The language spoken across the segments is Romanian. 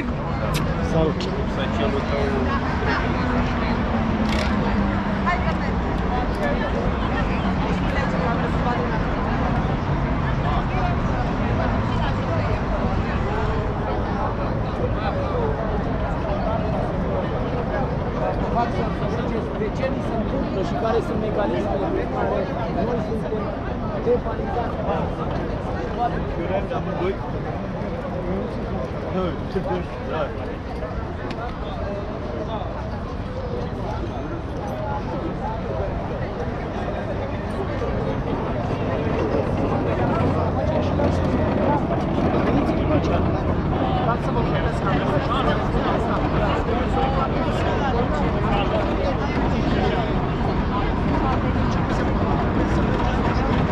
Salut! Salut! Să celul tău... Hai că mergem! De ce ni se întâmplă și care sunt mecanismele pe care noi suntem defanizați? Amândoi? Nu, ce bun, da.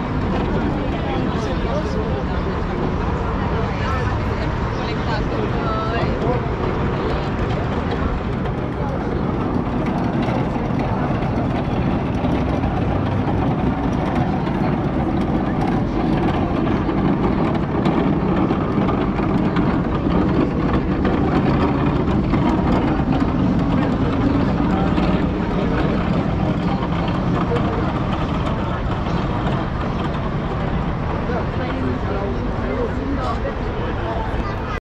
Conectat.